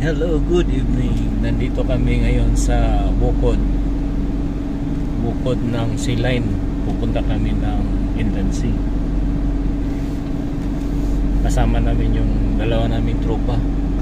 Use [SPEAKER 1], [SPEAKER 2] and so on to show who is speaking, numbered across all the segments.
[SPEAKER 1] Hello, good evening. Nandito kami ngayon sa bukod ng Sea Line. Pupunta kami ng Inland Sea. Kasama namin yung dalawa naming tropa.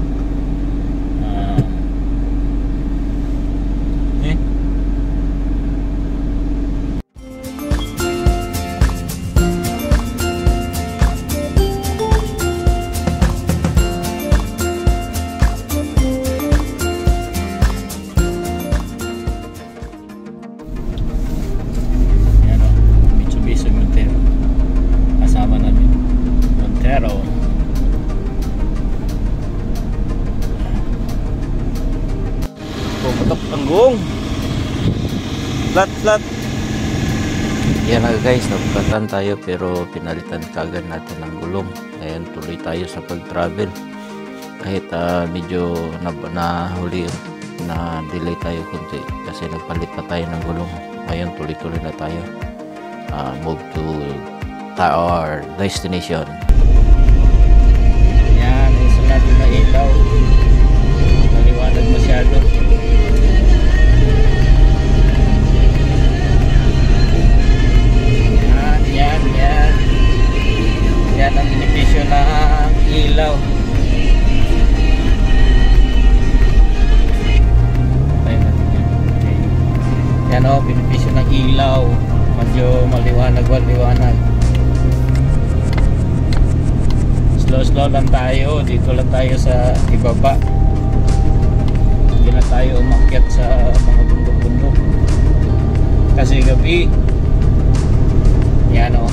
[SPEAKER 1] Tanggung flat. Yan na guys, nagpatan tayo pero pinalitan kagad natin ng gulong. Ayan, tuloy tayo sa pag-travel kahit medyo nahuli na delay tayo kunti kasi nagpalit pa tayo ng gulong. Ayan, tuloy na tayo, move to our destination. Yan, isa natin na ilaw, maliwanag masyado. Yan ang benepisyo ng ilaw. Yan o, benepisyo ng ilaw. Medyo maliwanag. Slow lang tayo. Dito lang tayo sa ibaba. Hindi na tayo umakyat sa mga bundok-bundok kasi gabi. Yan o.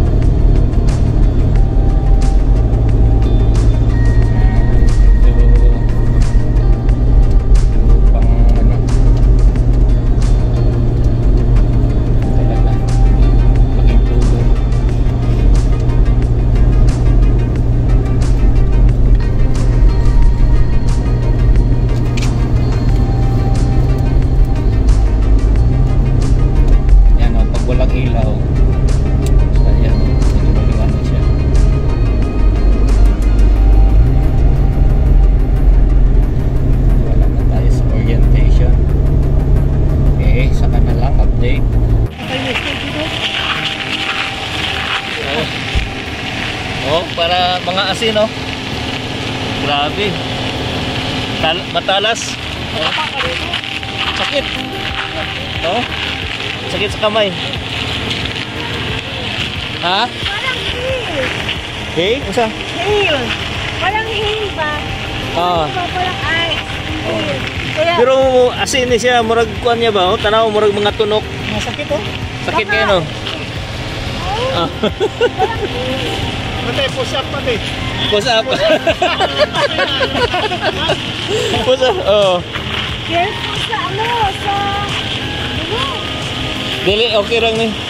[SPEAKER 1] Para mga asin, no? Grabe. Matalas. Sakit. Oh? Sakit sa kamay. Ha?
[SPEAKER 2] Parang heel.
[SPEAKER 1] Hey? Usa?
[SPEAKER 2] Heel. Parang heel ba? Parang ice. Heel. Kaya,
[SPEAKER 1] pero asin ni siya, murag kuan niya ba? Oh? Tanaw, murag mga tunok.
[SPEAKER 2] masakit, oh.
[SPEAKER 1] Sakit kayo, no?
[SPEAKER 2] Oh. Parang heel.
[SPEAKER 3] Pati, push up pati.
[SPEAKER 1] Push up. Push up, oh.
[SPEAKER 2] Yes, sa
[SPEAKER 1] Dili, okay lang ni.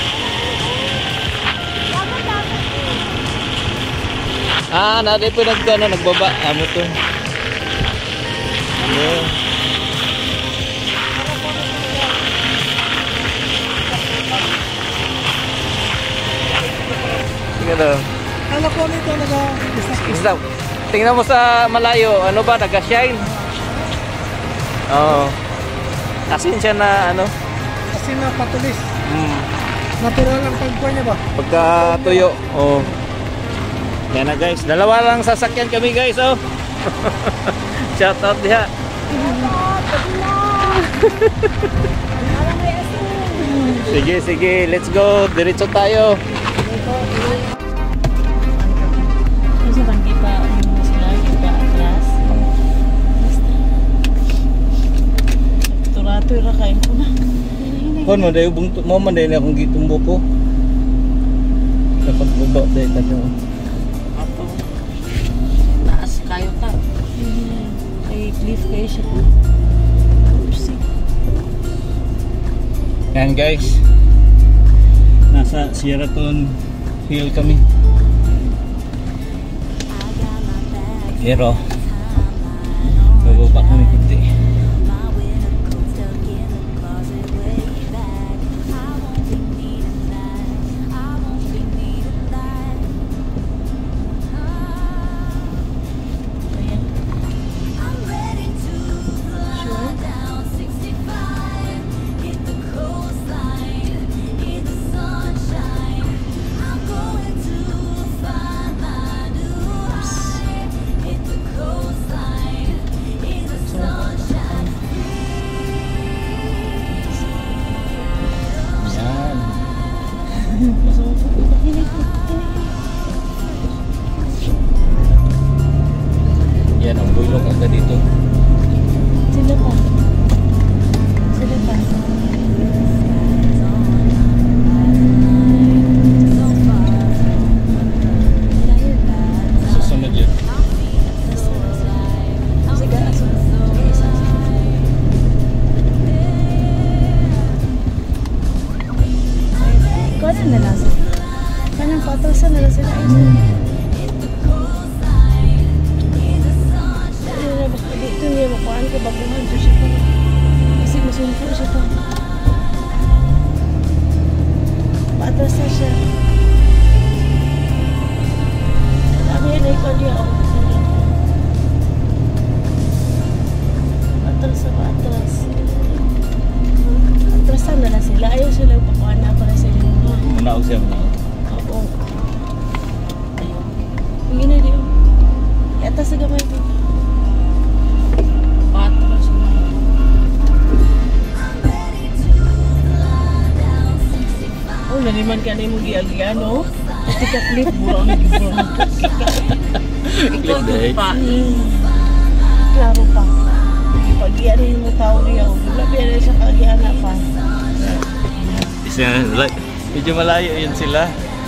[SPEAKER 1] Naday po nagbaba. Amo to. Ano? Sige daw.
[SPEAKER 3] Kala ko nito
[SPEAKER 1] Isda. Tingnan mo sa malayo, ano ba, nag-shine? Oo. Asin siya na ano?
[SPEAKER 3] Asin na patulis. Natural ang pagkuha niya ba?
[SPEAKER 1] Pagka tuyo. Oh. Yan na guys. Dalawa lang sasakyan kami guys, oh. Shout out diha. Sige, let's go. Diretso tayo. Kon mo dayo bungto mo man dayo akong gitumbo ko. Dapat baba dayo tato.
[SPEAKER 2] Ato. Taas kayo ta. Kay cliff kayo siya.
[SPEAKER 1] Yan guys. Nasa Sheraton Hill kami. Pero bababa kami kunti. Yan ang bulok agad dito.
[SPEAKER 2] Sila pa. Sila pa.
[SPEAKER 1] Susunod yun.
[SPEAKER 2] Sige, aso. Isa. Kaya na lang sila. Kanang patusan na lang sila. Dito niya makuhaan ka baguhan to siya pa. Kasi masumpo siya pa. Patras na siya. Sabi yan ay ikaw niya. Patras na patras. Patrasan na lang sila. Ayaw sila pakuhaan na para sa inyo.
[SPEAKER 1] Manaog siya, manaog.
[SPEAKER 2] Oo. Ayaw. Hindi na diyo. Yata sa gamay ko. Patras na. Oh, naniman ka na yung giya-giya, no? Kasi ka-clip, burang nag-burang. Ikaw doon pa. Klaro pa. Pag-giya rin mo tao niya. Wala pera sa kag-giya na pa.
[SPEAKER 1] Medyo malayo yun sila.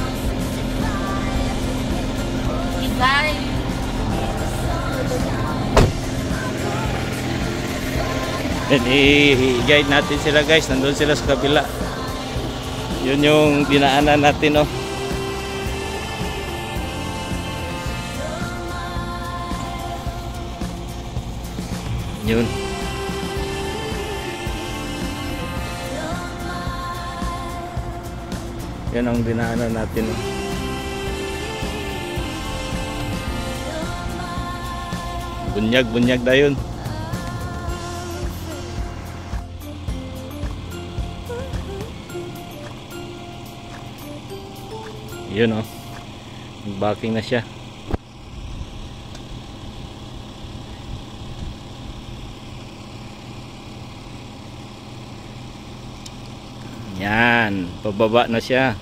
[SPEAKER 2] Ibay.
[SPEAKER 1] And i-guide natin sila guys. Nandun sila sa kabila. Yun yung dinaanan natin, oh. Yun. Yan ang dinaanan natin, oh. Bunyag na yun. Yun, oh. Backing na siya. Yan, pababa na siya.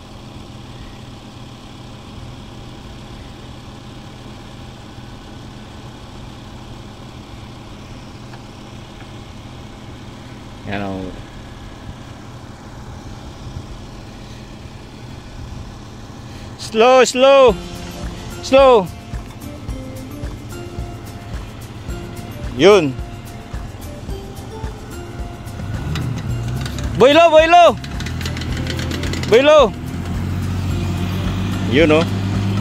[SPEAKER 1] Yan, oh. Slow. Yun. Boy low. Yun, oh.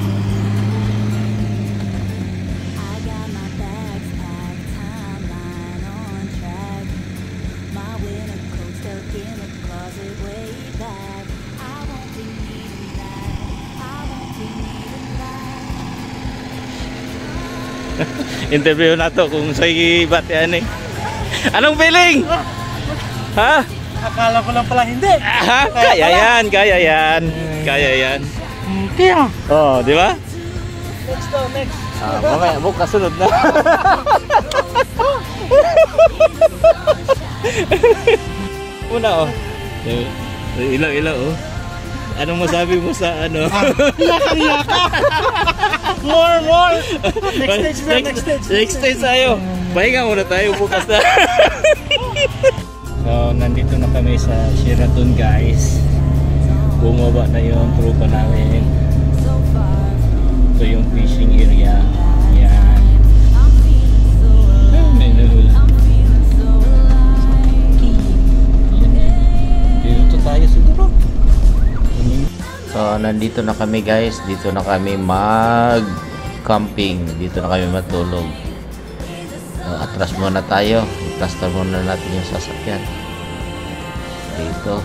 [SPEAKER 1] Interview na to kung sa'y batian eh. Anong feeling? Ha?
[SPEAKER 3] Akala ko lang pala hindi.
[SPEAKER 1] Ha? Kaya yan.
[SPEAKER 3] Kaya.
[SPEAKER 1] Oh, di ba?
[SPEAKER 3] Next.
[SPEAKER 1] Mamaya, bukas sunod na. Una, oh. Ilaw, oh. Anong masabi mo sa ano?
[SPEAKER 3] Yaka. More. Next stage tayo.
[SPEAKER 1] Pahinga muna tayo bukas na. So, nandito na kami sa Sheraton, guys. Bumaba na yung tropa namin. Ito yung fishing area. Yan. May nahul. Dito tayo siguro. So, nandito na kami, guys. Dito na kami mag-camping. Dito na kami matulog. So, atras muna tayo. I-plaster muna natin yung sasakyan. Dito.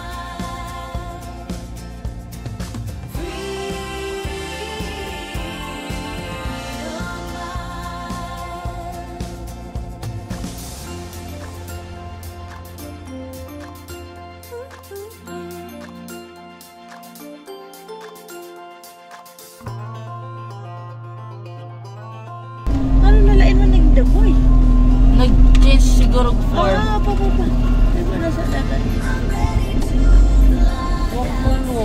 [SPEAKER 2] Ano nalain mo nagdaboy?
[SPEAKER 4] Nag-change siguro for
[SPEAKER 2] Pa. Diba nasa dagat?
[SPEAKER 4] Huwag mo no.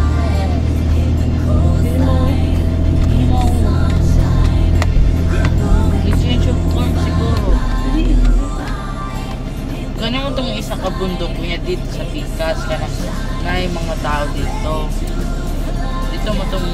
[SPEAKER 2] Hindi mo.
[SPEAKER 4] bundok niya dito sa Pikas kana nay mga tao dito. Dito mo tong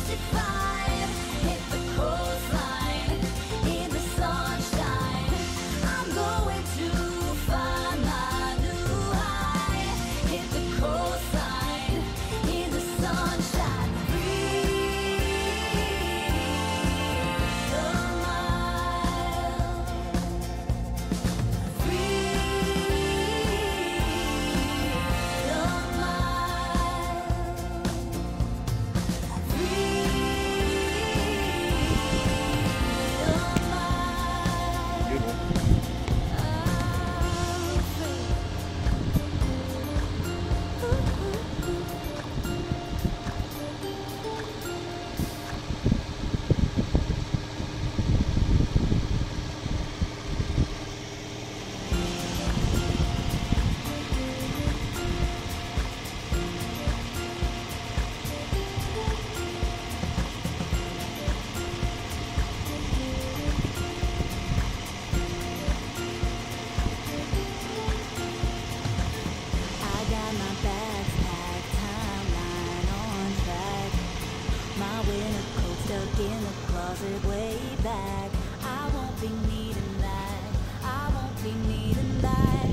[SPEAKER 5] in the closet way back. I won't be needing that. I won't be needing that.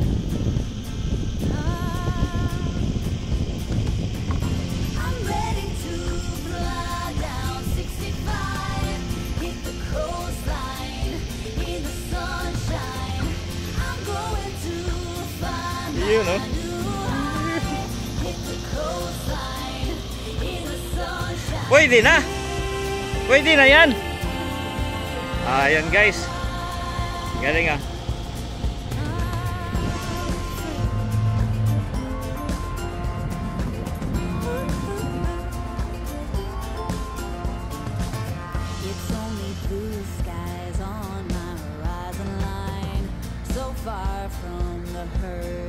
[SPEAKER 5] I'm ready to fly down 65, hit the coastline in the sunshine. I'm going to find my new high, hit the coastline in the sunshine.
[SPEAKER 3] Pwede na! Pwede na yan! Ayan guys. Galing ah.
[SPEAKER 5] It's only blue skies on my horizon line, so far from the hurt.